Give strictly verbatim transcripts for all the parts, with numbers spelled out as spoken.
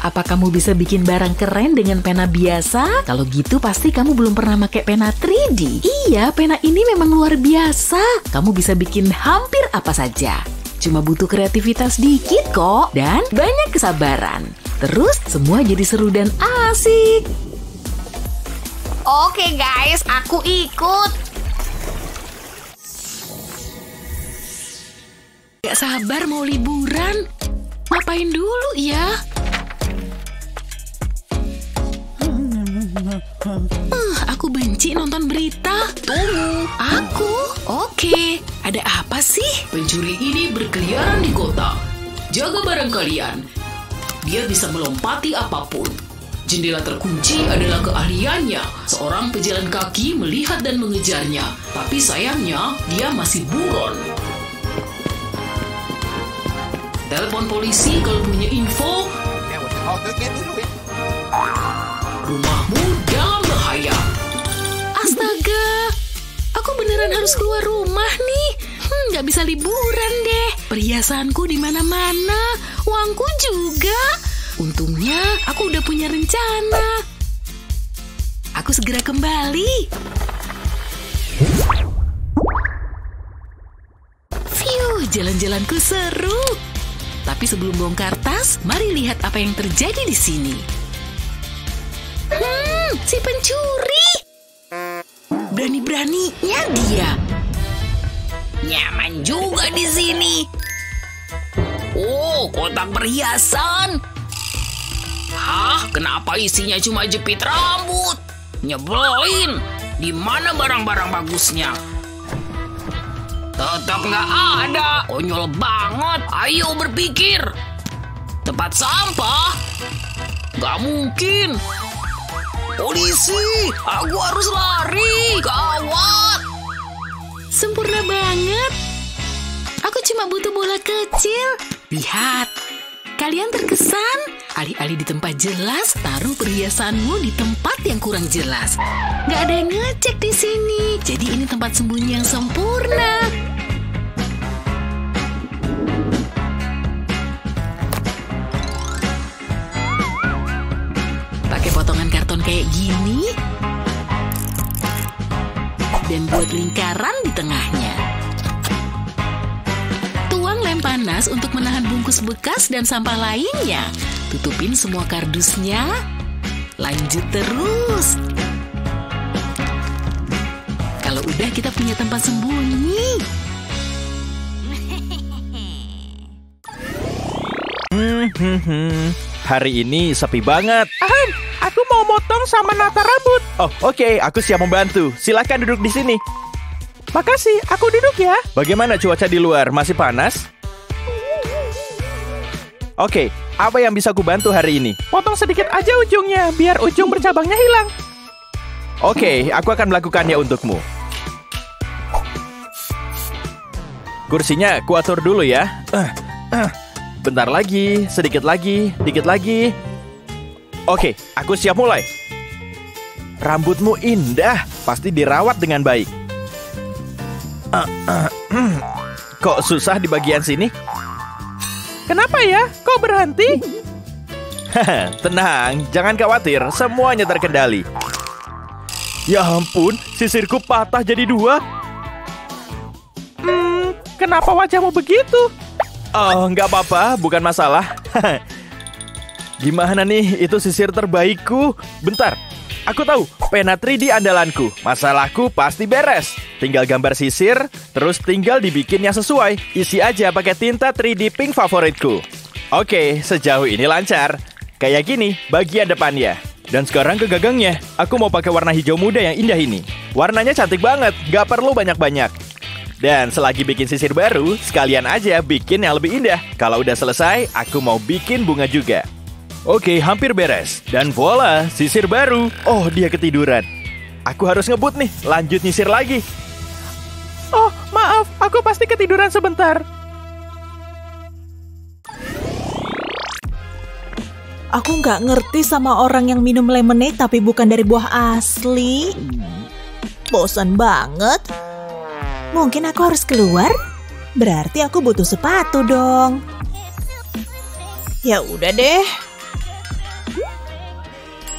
Apa kamu bisa bikin barang keren dengan pena biasa? Kalau gitu pasti kamu belum pernah pakai pena tiga D. Iya, pena ini memang luar biasa. Kamu bisa bikin hampir apa saja. Cuma butuh kreativitas dikit kok dan banyak kesabaran. Terus semua jadi seru dan asik. Oke guys, aku ikut. Gak sabar mau liburan. Ngapain dulu ya? Uh, aku benci nonton berita. Tunggu. Aku? Oke. Ada apa sih? Pencuri ini berkeliaran di kota. Jaga barang kalian. Dia bisa melompati apapun. Jendela terkunci adalah keahliannya. Seorang pejalan kaki melihat dan mengejarnya. Tapi sayangnya, dia masih buron. Telepon polisi kalau punya info. Rumahmu dalam bahaya. Astaga, aku beneran harus keluar rumah nih. Hmm, nggak bisa liburan deh. Perhiasanku di mana-mana, uangku juga. Untungnya aku udah punya rencana. Aku segera kembali. Fiu, jalan-jalanku seru. Tapi sebelum bongkar tas, mari lihat apa yang terjadi di sini. Hmm, si pencuri. Berani-beraninya dia. Nyaman juga di sini. Oh, kotak perhiasan. Hah, kenapa isinya cuma jepit rambut? Nyebelin. Di mana barang-barang bagusnya? Tetap nggak ada. Konyol banget. Ayo berpikir. Tempat sampah? Nggak mungkin. Polisi, aku harus lari. Gawat. Sempurna banget. Aku cuma butuh bola kecil. Lihat. Kalian terkesan? Alih-alih di tempat jelas, taruh perhiasanmu di tempat yang kurang jelas. Nggak ada yang ngecek di sini. Jadi ini tempat sembunyi yang sempurna. Pakai potongan karton kayak gini. Dan buat lingkaran di tengahnya. Tuang lem panas untuk menahan bungkus bekas dan sampah lainnya. Tutupin semua kardusnya. Lanjut terus. Kalau udah kita punya tempat sembunyi. Hmm, hmm, hmm. Hari ini sepi banget. Ahem, aku mau motong sama nata rambut. Oh, oke, okay. Aku siap membantu. Silakan duduk di sini. Makasih, aku duduk ya. Bagaimana cuaca di luar? Masih panas? Oke, okay. Apa yang bisa aku bantu hari ini? Potong sedikit aja ujungnya, biar ujung bercabangnya hilang. Oke, okay, aku akan melakukannya untukmu. Kursinya ku atur dulu ya. Uh, uh. Bentar lagi, sedikit lagi, dikit lagi. Oke, aku siap mulai. Rambutmu indah, pasti dirawat dengan baik. Uh, uh, uh. Kok susah di bagian sini? Kenapa ya? Kok berhenti? Tenang, jangan khawatir, semuanya terkendali. Ya ampun, sisirku patah jadi dua. Hmm, kenapa wajahmu begitu? Oh, nggak apa-apa, bukan masalah. Gimana nih, itu sisir terbaikku. Bentar, aku tahu, pena tiga D andalanku. Masalahku pasti beres. Tinggal gambar sisir, terus tinggal dibikin yang sesuai. Isi aja pakai tinta tiga D pink favoritku. Oke, sejauh ini lancar. Kayak gini, bagian depannya. Dan sekarang ke gagangnya. Aku mau pakai warna hijau muda yang indah ini. Warnanya cantik banget, nggak perlu banyak-banyak. Dan selagi bikin sisir baru, sekalian aja bikin yang lebih indah. Kalau udah selesai, aku mau bikin bunga juga. Oke, hampir beres. Dan voila, sisir baru. Oh, dia ketiduran. Aku harus ngebut nih, lanjut nyisir lagi. Oh, maaf, aku pasti ketiduran sebentar. Aku nggak ngerti sama orang yang minum lemonade tapi bukan dari buah asli. Bosan banget. Mungkin aku harus keluar? Berarti aku butuh sepatu dong. Ya udah deh.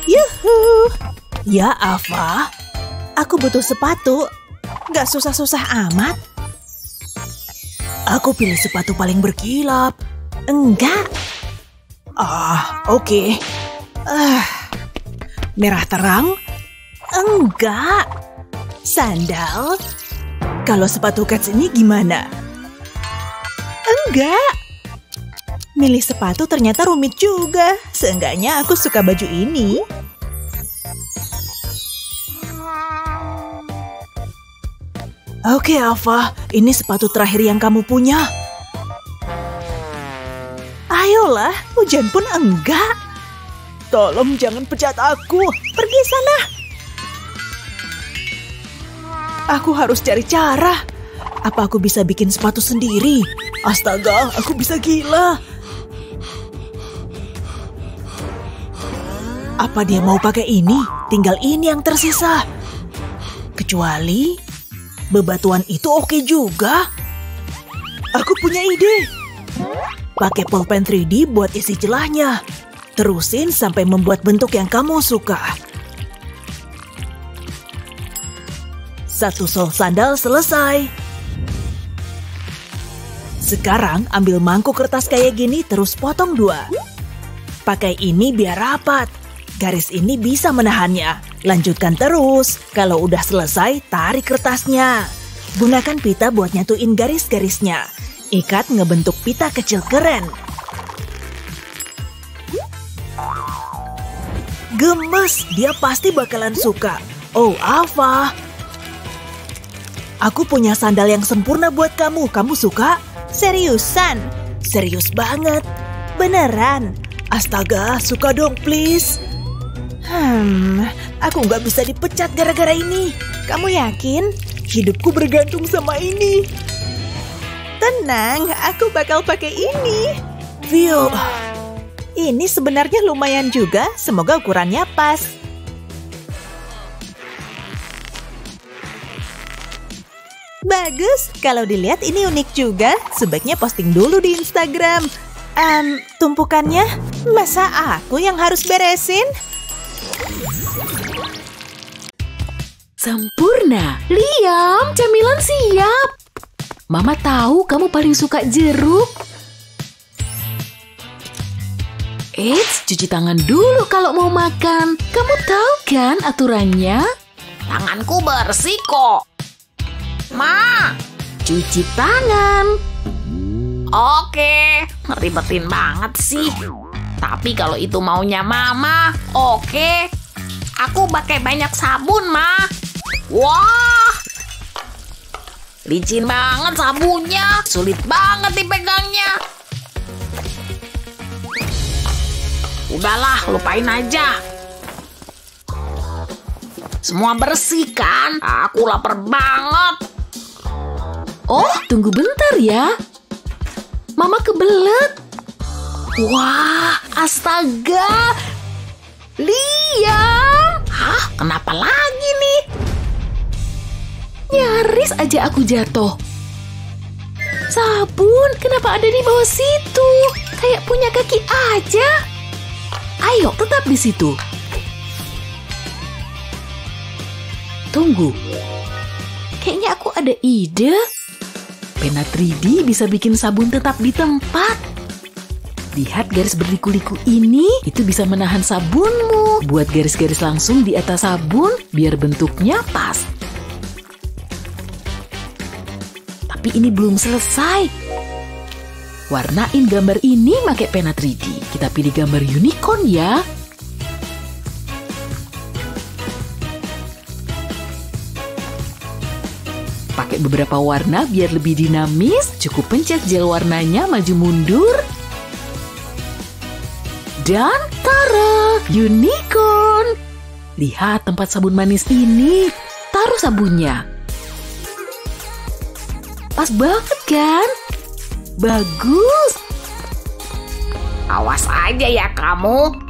Yuhu. Ya, Ava. Aku butuh sepatu. Gak susah-susah amat. Aku pilih sepatu paling berkilap. Enggak. Ah, oke. Okay. Ah, merah terang? Enggak. Sandal? Kalau sepatu Cats ini gimana? Enggak. Milih sepatu ternyata rumit juga. Seenggaknya aku suka baju ini. Oke, Ava. Ini sepatu terakhir yang kamu punya. Ayolah, hujan pun enggak. Tolong jangan pecat aku. Pergi sana. Aku harus cari cara. Apa aku bisa bikin sepatu sendiri? Astaga, aku bisa gila. Apa dia mau pakai ini? Tinggal ini yang tersisa. Kecuali bebatuan itu oke juga. Aku punya ide. Pakai pulpen tiga D buat isi celahnya. Terusin sampai membuat bentuk yang kamu suka. Satu sol sandal selesai. Sekarang ambil mangkuk kertas kayak gini terus potong dua. Pakai ini biar rapat. Garis ini bisa menahannya. Lanjutkan terus. Kalau udah selesai, tarik kertasnya. Gunakan pita buat nyatuin garis-garisnya. Ikat ngebentuk pita kecil keren. Gemes, dia pasti bakalan suka. Oh, Ava. Aku punya sandal yang sempurna buat kamu. Kamu suka? Seriusan? Serius banget. Beneran. Astaga, suka dong please. Hmm, aku nggak bisa dipecat gara-gara ini. Kamu yakin? Hidupku bergantung sama ini. Tenang, aku bakal pakai ini. View. Ini sebenarnya lumayan juga. Semoga ukurannya pas. Bagus. Kalau dilihat ini unik juga. Sebaiknya posting dulu di Instagram. Um, tumpukannya? Masa aku yang harus beresin? Sempurna. Liam, camilan siap. Mama tahu kamu paling suka jeruk. Eits, cuci tangan dulu kalau mau makan. Kamu tahu kan aturannya? Tanganku bersih kok. Ma, Cuci tangan. oke. Ribetin banget sih. Tapi kalau itu maunya Mama, oke. Aku pakai banyak sabun, Ma. Wah, licin banget sabunnya. Sulit banget dipegangnya. Udahlah, lupain aja. Semua bersih kan? Aku lapar banget. Oh, tunggu bentar ya. Mama kebelet. Wah, astaga. Liam. Hah? Kenapa lagi nih? Nyaris aja aku jatuh. Sabun, kenapa ada di bawah situ? Kayak punya kaki aja. Ayo, tetap di situ. Tunggu. Kayaknya aku ada ide. Pena tiga D bisa bikin sabun tetap di tempat. Lihat garis berliku-liku ini, itu bisa menahan sabunmu. Buat garis-garis langsung di atas sabun, biar bentuknya pas. Tapi ini belum selesai. Warnain gambar ini pakai pena tiga D. Kita pilih gambar unicorn ya. Pakai beberapa warna biar lebih dinamis. Cukup pencet gel warnanya maju mundur. Dan tara, unicorn. Lihat tempat sabun manis ini. Taruh sabunnya. Pas banget kan? Bagus. Awas aja ya kamu.